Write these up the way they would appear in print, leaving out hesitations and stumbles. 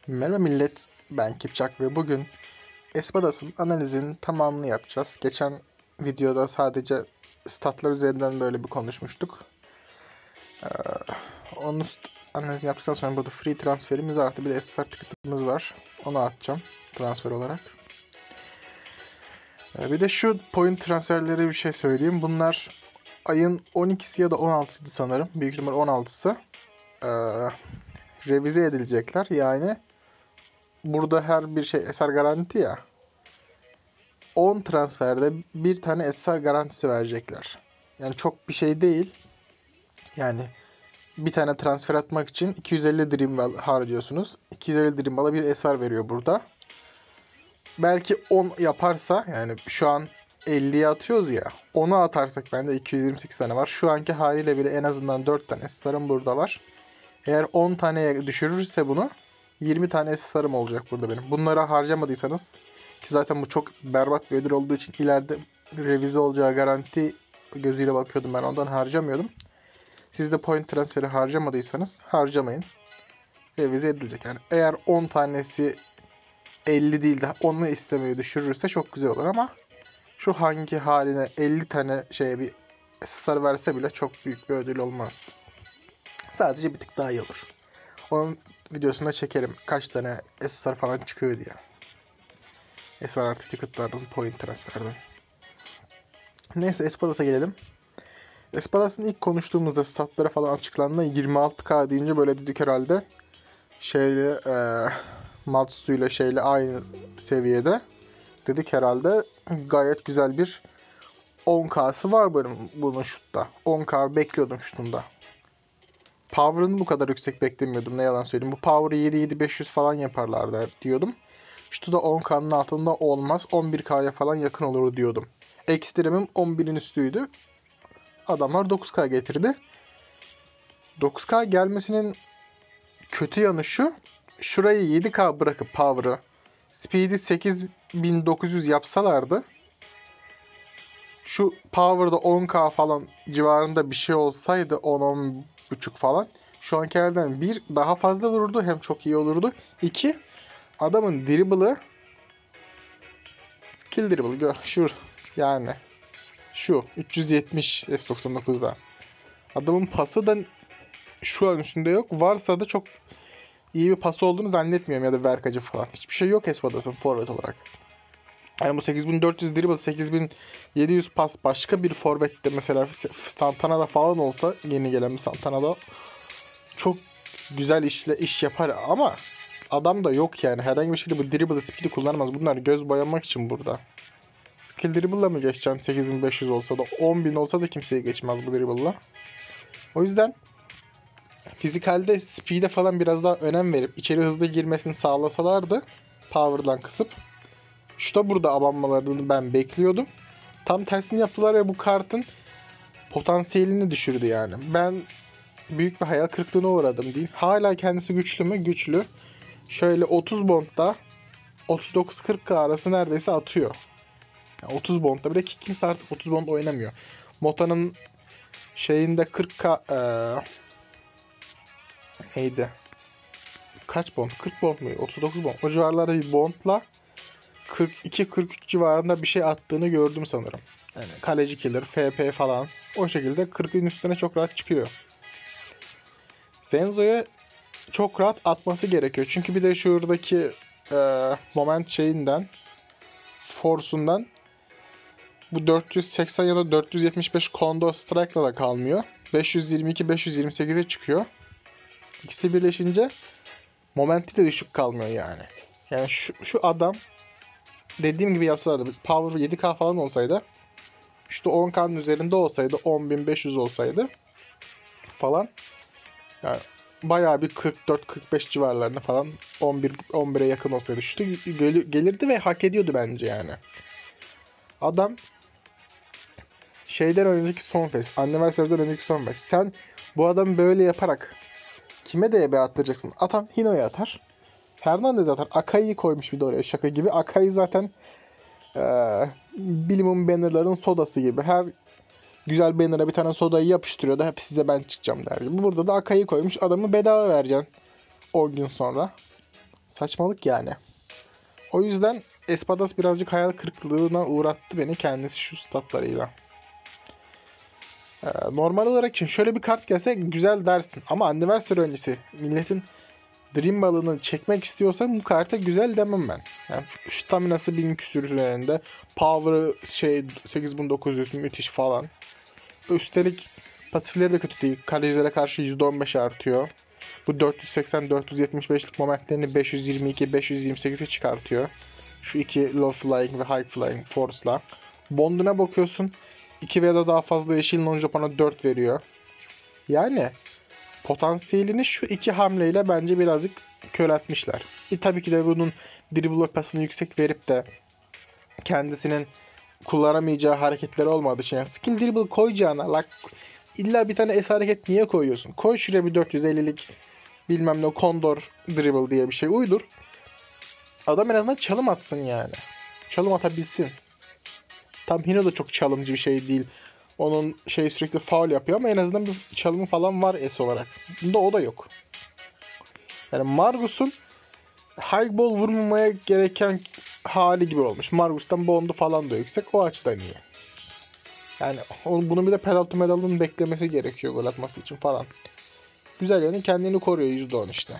Merhaba millet, ben Kipçak ve bugün Espadas'ın analizinin tamamını yapacağız. Geçen videoda sadece statlar üzerinden böyle bir konuşmuştuk. Ee, Onun analizini yaptıktan sonra burada free transferimiz artı bir de SSR ticket'ımız var. Onu atacağım transfer olarak. Bir de şu point transferleri bir şey söyleyeyim. Bunlar ayın 12'si ya da 16'sıydı sanırım. Büyük ihtimal 16'sı. Revize edilecekler. Yani burada her bir şey eser garanti ya. 10 transferde bir tane SSR garantisi verecekler. Yani çok bir şey değil. Yani bir tane transfer atmak için 250 Dream Ball harcıyorsunuz. 250 Dream Ball'a bir SR veriyor burada. Belki 10 yaparsa, yani şu an 50'ye atıyoruz ya. 10'u atarsak bende 228 tane var. Şu anki haliyle bile en azından 4 tane SSR'ım burada var. Eğer 10 taneye düşürürse bunu 20 tane SSR'ım olacak burada benim. Bunları harcamadıysanız, ki zaten bu çok berbat bir ödül olduğu için ileride revize olacağı garanti gözüyle bakıyordum, ben ondan harcamıyordum. Siz de point transferi harcamadıysanız harcamayın. Revize edilecek. Yani eğer 10 tanesi 50 değil de 10'u istemeyi düşürürse çok güzel olur ama şu hangi haline 50 tane şeye bir SSR verse bile çok büyük bir ödül olmaz. Sadece bir tık daha iyi olur. Onun videosunda çekerim kaç tane SSR falan çıkıyor diye. SSR artı ticketlardan, point transferden. Neyse, Espadas'a gelelim. Espadas'ın ilk konuştuğumuzda statları falan açıklandığında 26K deyince böyle dedik herhalde. Matsu ile şeyle aynı seviyede. Dedik herhalde gayet güzel bir 10K'sı var bunun şutta. 10K bekliyordum şutunda. Power'ını bu kadar yüksek beklemiyordum, ne yalan söyleyeyim. Bu Power'ı 7-7-500 falan yaparlardı diyordum. Şutu da 10K'nın altında olmaz. 11K'ya falan yakın olur diyordum. Ekstremim 11'in üstüydü. Adamlar 9K getirdi. 9K gelmesinin kötü yanı şu. Şurayı 7K bırakıp Power'ı Speed'i 8900 yapsalardı, şu Power'da 10K falan civarında bir şey olsaydı, 10-10.5 falan, şu ankilerden bir daha fazla vururdu, hem çok iyi olurdu. İki, adamın dribble'ı skill dribble şu, yani şu 370 S99'da. Adamın pası da şu an üstünde yok. Varsa da çok iyi bir pası olduğunu zannetmiyorum, ya da verkacı falan. Hiçbir şey yok Espadas'ın forvet olarak. Yani bu 8400 dribble, 8700 pas başka bir forvette, mesela Santana'da falan olsa, yeni gelen bir Santana'da çok güzel iş yapar ama adam da yok yani. Herhangi bir şekilde bu dribble speed'i kullanamaz. Bunlar göz boyamak için burada. Skill dribble'la mı geçeceksin? 8500 olsa da 10.000 olsa da kimseye geçmez bu dribble'la. O yüzden fizikalde speed'e falan biraz daha önem verip içeri hızlı girmesini sağlasalardı, power'dan kısıp, şuta burada abanmalarını ben bekliyordum. Tam tersini yaptılar ve bu kartın potansiyelini düşürdü yani. Ben büyük bir hayal kırıklığına uğradım diyeyim. Hala kendisi güçlü mü? Güçlü. Şöyle 30 bondda 39-40K arası neredeyse atıyor. Yani 30 bondda bile, ki kimse artık 30 bond oynamıyor. Mota'nın şeyinde 40K neydi? Kaç bond? 40 bond mu? 39 bond. O civarlarda bir bondla 42-43 civarında bir şey attığını gördüm sanırım. Yani kaleci killer, FP falan. O şekilde 40'ın üstüne çok rahat çıkıyor. Senzo'ya çok rahat atması gerekiyor. Çünkü bir de şuradaki moment şeyinden, force'undan bu 480 ya da 475 Kondo Strike'la da kalmıyor. 522-528'e çıkıyor. İkisi birleşince momenti de düşük kalmıyor yani. Yani şu adam dediğim gibi yapsalardı, power 7K falan olsaydı, işte 10K'nın üzerinde olsaydı, 10.500 olsaydı falan, yani bayağı bir 44-45 civarlarında falan, 11'e yakın olsaydı şutu gelirdi ve hak ediyordu bence yani. Adam şeyden önceki son fes, Anniversary'den önceki son fes. Sen bu adamı böyle yaparak kime DB attıracaksın? Atan Hino'ya atar. Fernandez atar. Akai'yi koymuş bir de oraya, şaka gibi. Akai zaten Bilimum bannerların sodası gibi. Her güzel banner'a bir tane sodayı yapıştırıyor da hep size ben çıkacağım der gibi. Burada da Akai'yi koymuş. Adamı bedava vereceksin 10 gün sonra. Saçmalık yani. O yüzden Espadas birazcık hayal kırıklığına uğrattı beni kendisi şu statlarıyla. Normal olarak için şöyle bir kart gelse güzel dersin. Ama Anniversary öncesi milletin Dream balığını çekmek istiyorsan bu karta güzel demem ben. Yani staminası 1000 küsür üzerinde. Power'ı 8900 müthiş falan. Üstelik pasifleri de kötü değil. Kalecilere karşı %15 artıyor. Bu 480-475'lik momentlerini 522-528'e çıkartıyor. Şu iki low flying ve high flying force'la. Bonduna bakıyorsun. 2 veya da daha fazla yeşil non-Japon'a 4 veriyor. Yani potansiyelini şu iki hamleyle bence birazcık köreltmişler. Tabii ki de bunun dribble pasını yüksek verip de kendisinin kullanamayacağı hareketleri olmadığı için. Yani skill dribble koyacağına illa bir tane S hareket niye koyuyorsun? Koy şuraya bir 450'lik bilmem ne Condor dribble diye bir şey uydur. Adam en azından çalım atsın yani. Çalım atabilsin. Tam Hino da çok çalımcı bir şey değil. Onun sürekli faul yapıyor ama en azından bir çalımı falan var S olarak. Bunda o da yok. Yani Margus'un high ball vurmamaya gereken hali gibi olmuş. Margus'tan bondu falan da yüksek. O açıdan iyi. Yani bunun bir de pedal to medal'ın beklemesi gerekiyor gol atması için falan. Güzel yani kendini koruyor %10 işte.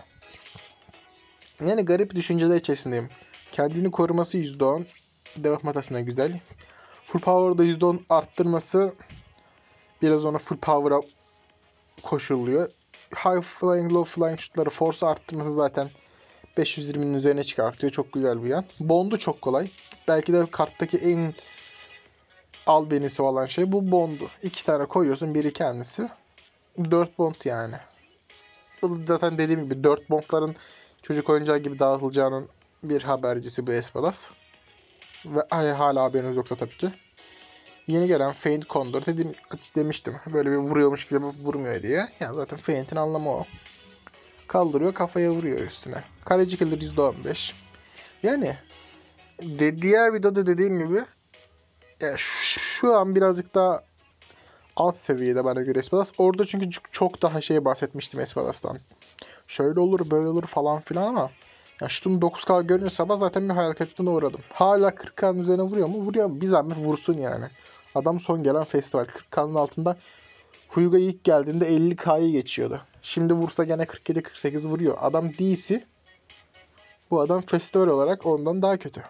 Yani garip düşünceler içerisindeyim. Kendini koruması %10. Devam hatasına güzel. Full power'da %10 arttırması biraz ona full power'a koşuluyor. High flying, low flying şutları force arttırması zaten 520'nin üzerine çıkartıyor. Çok güzel bir yan. Bond'u çok kolay. Belki de karttaki en albenisi olan şey bu Bond'u. 2 tane koyuyorsun. Biri kendisi. 4 Bond yani. Zaten dediğim gibi 4 Bond'ların çocuk oyuncağı gibi dağıtılacağının bir habercisi bu Espadas. Ve hala haberiniz yoksa tabii ki. Yeni gelen Feint Condor demiştim. Böyle bir vuruyormuş gibi vurmuyor diye. Yani zaten Feint'in anlamı o. Kaldırıyor, kafaya vuruyor üstüne. Kaleci killer %15. Yani diğer videoda dediğim gibi ya şu an birazcık daha alt seviyede bana göre Espadas. Orada çünkü çok daha bahsetmiştim Espadas'tan. Şöyle olur böyle olur falan filan ama ya şutun 9K görünce sabah zaten bir hayal kırıklığına uğradım. Hala 40K'nın üzerine vuruyor mu? Vuruyor mu? Bir zahmet vursun yani. Adam son gelen festival 40K'nın altında Huyga ilk geldiğinde 50K'yı geçiyordu. Şimdi vursa gene 47-48 vuruyor. Adam DC. Bu adam festival olarak ondan daha kötü.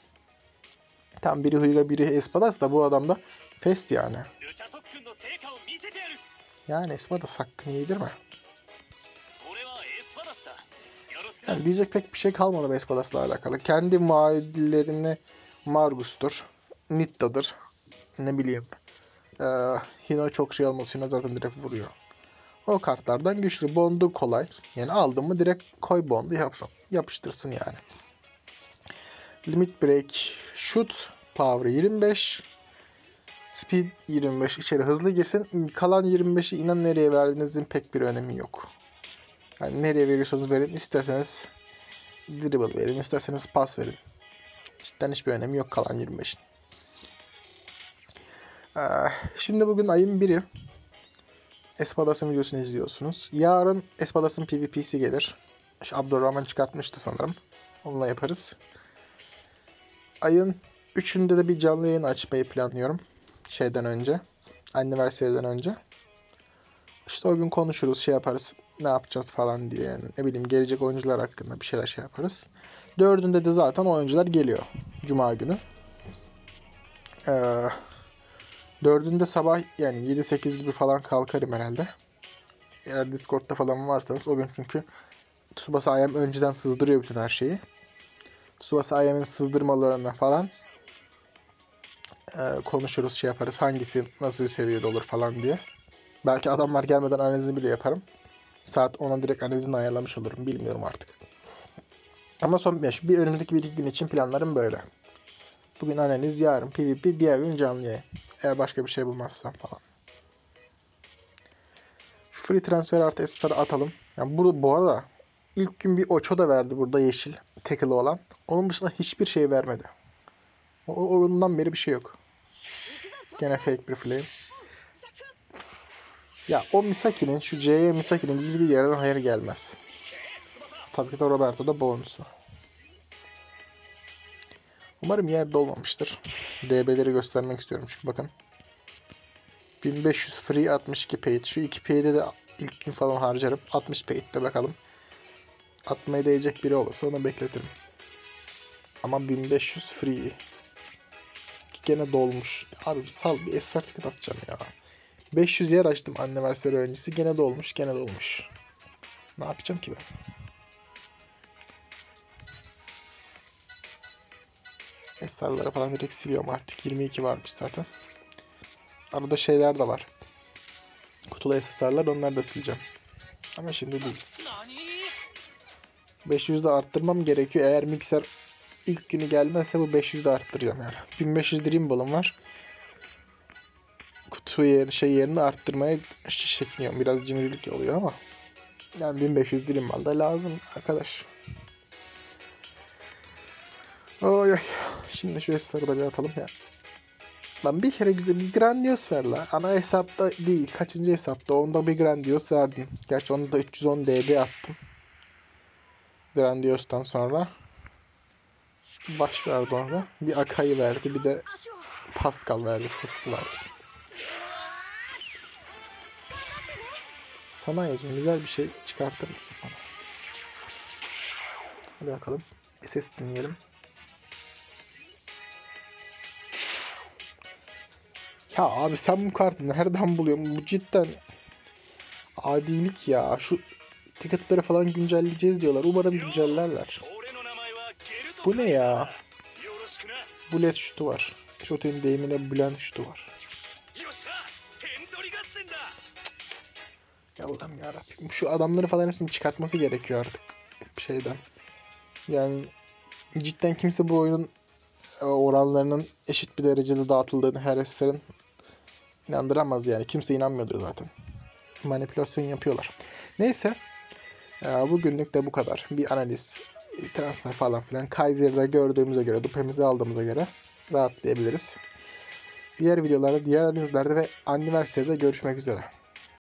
Tam biri Huyga biri Espadas da bu adam da Fest yani. Yani Espadas hakkını yedirme. Yani diyecek pek bir şey kalmadı Espadas'la alakalı. Kendi muadillerini Margus'tur. Nitta'dır. Ne bileyim. Hino çok şey olması Hino zaten direkt vuruyor. O kartlardan güçlü. Bond'u kolay. Yani aldın mı direkt koy Bond'u yapıştırsın yani. Limit Break Shoot Power 25. Speed 25 içeri hızlı girsin. Kalan 25'i inan nereye verdiğinizin pek bir önemi yok. Yani nereye veriyorsanız verin. İsterseniz dribble verin. İsterseniz pas verin. Cidden hiçbir önemi yok kalan 25'in. Şimdi bugün ayın 1'i. Espadas'ın videosunu izliyorsunuz. Yarın Espadas'ın PvP'si gelir. Abdurrahman çıkartmıştı sanırım. Onunla yaparız. Ayın 3'ünde de bir canlı yayın açmayı planlıyorum. Şeyden önce. Anniversary'den önce. İşte o gün konuşuruz, yaparız. Ne yapacağız falan diye yani. Ne bileyim gelecek oyuncular hakkında bir şeyler yaparız. 4'ünde de zaten oyuncular geliyor. Cuma günü. 4'ünde sabah yani 7-8 gibi falan kalkarım herhalde. Eğer Discord'da falan varsanız o gün çünkü Tsubasa IM önceden sızdırıyor bütün her şeyi. Tsubasa IM'in sızdırmalarına falan konuşuruz, yaparız. Hangisi nasıl bir seviyede olur falan diye. Belki adamlar gelmeden analizini bile yaparım. Saat 10'a direkt analizini ayarlamış olurum. Bilmiyorum artık. Ama son bir önümüzdeki 1-2 gün için planlarım böyle. Bugün analiz, yarın PvP, diğer gün canlı yayın. Eğer başka bir şey bulmazsam falan. Free transfer artı SSR'ı atalım. Yani bu arada ilk gün bir Ocho da verdi burada yeşil tackle'ı olan. Onun dışında hiçbir şey vermedi. Ondan beri bir şey yok. Gene fake bir flame. Ya o Misaki'nin şu C'ye Misaki'nin bildiği yerden hayır gelmez. Tabii ki de Roberto da bonusu. Umarım yerde olmamıştır. DB'leri göstermek istiyorum çünkü bakın. 1500 free, 62 paid. Şu 2 paid'e de ilk gün falan harcarım. 60 paid'de bakalım. Atmaya değecek biri olursa onu bekletirim. Ama 1500 free. Gene dolmuş. Abi bir sal, bir SR ticket atacağım ya. 500 yer açtım anniversary öncesi. Gene dolmuş, gene dolmuş. Ne yapacağım ki ben? SR'ları falan direkt siliyorum artık. 22 varmış zaten. Arada şeyler de var. Kutulu SSR'lar, onları da sileceğim. Ama şimdi değil. 500'de arttırmam gerekiyor. Eğer mikser ilk günü gelmezse bu 500'de arttıracağım yani. 1500 Dream Ball'ım var. Kutu yerini arttırmaya şişetmiyorum. Biraz cimrilik oluyor ama. Yani 1500 Dream Ball da lazım arkadaş. Oy oy. Şimdi şu SSR'ı da bir atalım ya. Lan bir kere güzel bir Grandios ver la. Ana hesapta değil. Kaçıncı hesapta? Onda bir Grandios verdin. Gerçi onda da 310 DB attım. Grandios'tan sonra. Baş verdi ona. Bir Akai verdi. Bir de Pascal verdi. Festival. Sana yazıyorum. Güzel bir şey çıkartır mısın bana? Hadi bakalım. SS dinleyelim. Ya abi sen bu kartı nereden buluyorsun? Bu cidden adilik ya. Şu ticketları falan güncelleyeceğiz diyorlar. Umarım güncellerler. Bu ne ya? Bullet şutu var. Şutun deyimine Bülent şutu var. Allah'ım yarabbim. Şu adamları falan hepsini çıkartması gerekiyor artık. Şeyden. Yani cidden kimse bu oyunun oranlarının eşit bir derecede dağıtıldığını her eserin inandıramaz yani. Kimse inanmıyordur zaten. Manipülasyon yapıyorlar. Neyse. Bugünlük de bu kadar. Bir analiz, transfer falan filan. Kaiser'da gördüğümüze göre, dupemizi aldığımıza göre rahatlayabiliriz. Diğer videolarda, diğer analizlerde ve anniversary'de görüşmek üzere.